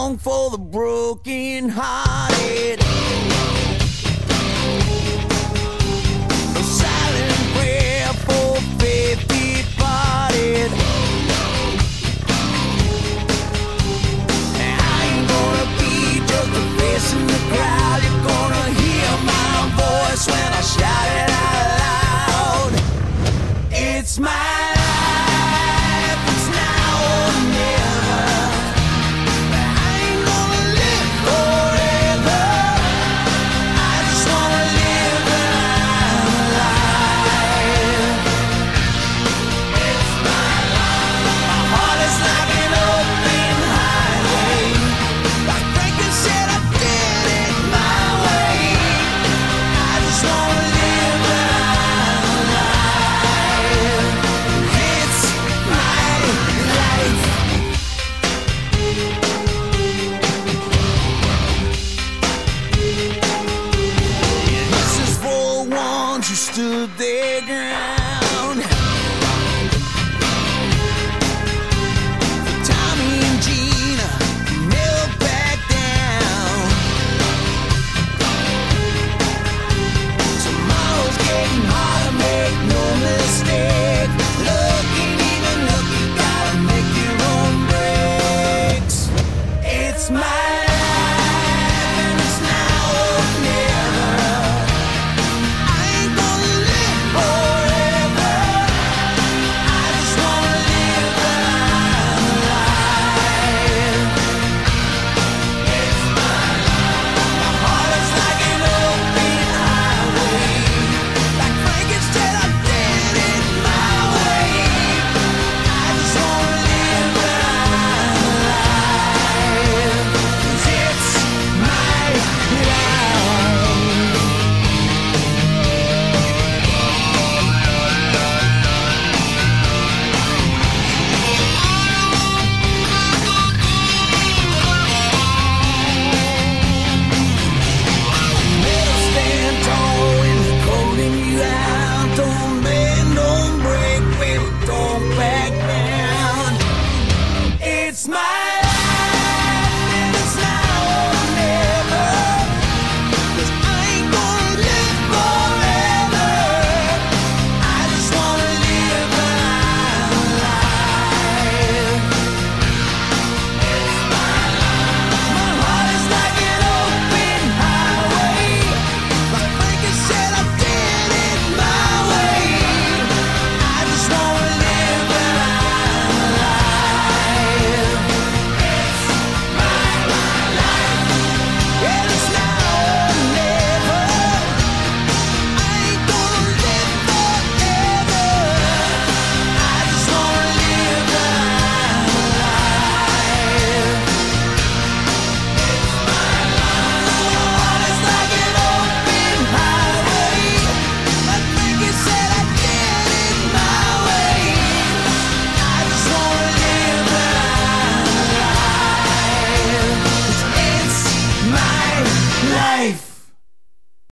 song for the broken hearted. A silent prayer for faith departed. I ain't gonna be just a face in the crowd. You're gonna hear my voice when I shout it out loud. It's my life, it's now or never. I ain't gonna live forever. I just wanna live when I'm alive. It's my life. My heart is like an open highway. Like Franklin said, I did it my way. I just wanna live when I'm alive. It's my life. This is for the ones who stood their ground.